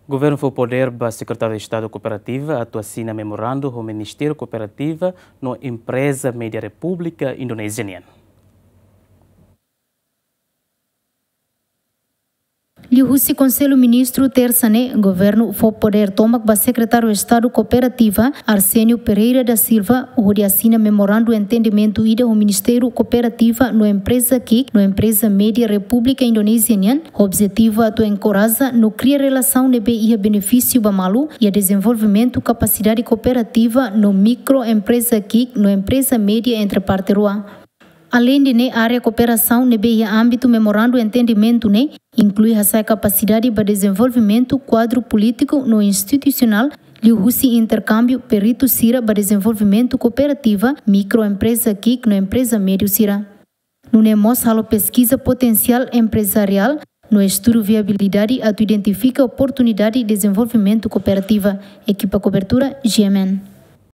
Governo foi poder para Secretário de Estado Cooperativa atuação memorando o Ministério Cooperativa no Empresa Média República Indonésia. Lihusi Conselho Ministro terça-ne, governo foi poder tomar para Secretário de Estado Cooperativa Arsenio Pereira da Silva, onde assina memorando entendimento ida o Ministério Cooperativa no Empresa KIK, no Empresa Média República Indonésia. O objetivo é encorajar no criar relação nebe e benefício bamalu e a desenvolvimento capacidade cooperativa no microempresa KIK, no Empresa Média entre parte rua. Além de área cooperação nebe âmbito memorando entendimento inclui essa capacidade para desenvolvimento quadro político no institucional, lihusi intercâmbio perito sira para desenvolvimento cooperativa microempresa KIK no empresa médio sira. No mostra pesquisa potencial empresarial no estudo viabilidade a identifica oportunidade de desenvolvimento cooperativa. Equipa cobertura GMN.